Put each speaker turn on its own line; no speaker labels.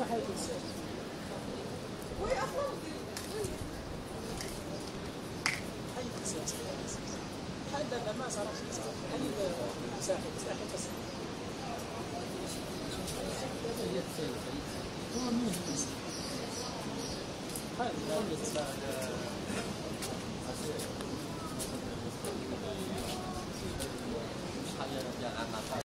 اسمح لي تنسى. وي اصلا حي السياسة هذا ما صار حي ساحل بس هو مين بس هذا